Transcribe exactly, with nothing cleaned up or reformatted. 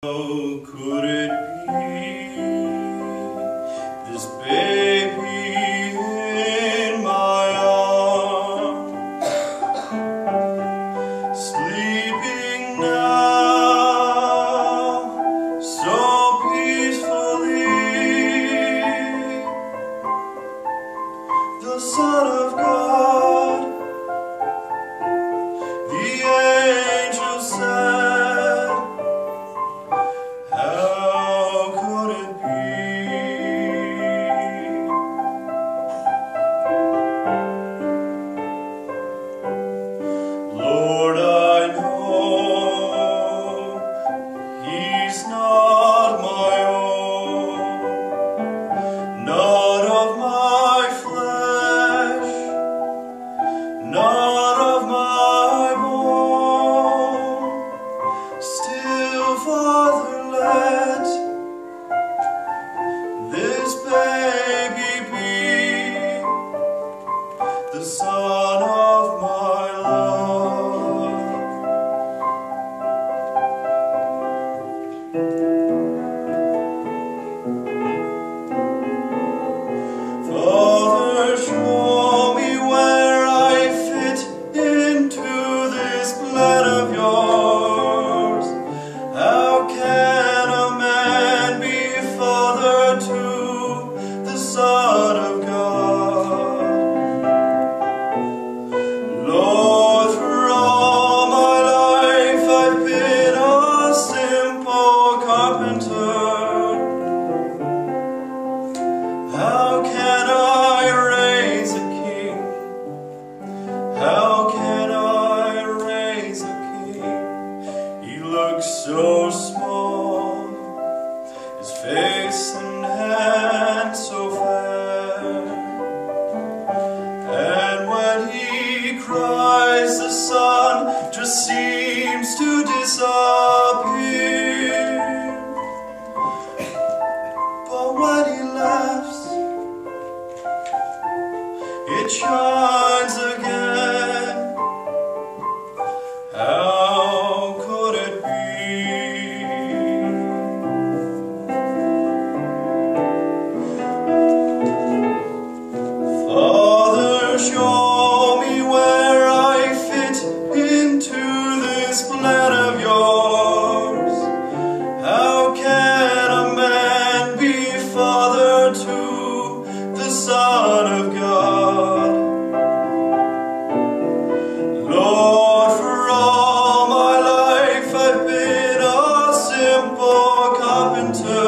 How could it be, this baby in my arms, sleeping now so peacefully, the Son of God, the angel said, Lord, I know He's not my own, not of my flesh, not of my bone. Still, Father, let this baby be the son of my love. Father, show me where I fit into this plan of yours. How can a man be father to the Son of God? Lord, for all my life I've been a simple carpenter. How can I raise a king? How can I raise a king? He looks so small, his face and hands so fair, and when he cries, the sun just seems to disappear. But when he laughs, it shines again. How could it be? Father, show me where I fit into this plan of yours. How can a man be father to the Son of God? Lord, for all my life I've been a simple carpenter.